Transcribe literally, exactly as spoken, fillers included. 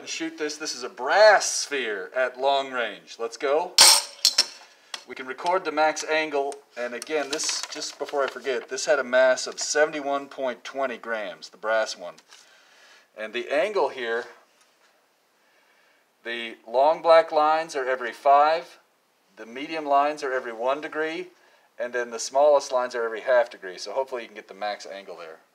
and shoot this. This is a brass sphere at long range. Let's go. We can record the max angle, and again, this, just before I forget, this had a mass of seventy-one point two zero grams, the brass one. And the angle here, the long black lines are every five, the medium lines are every one degree, and then the smallest lines are every half degree. So hopefully you can get the max angle there.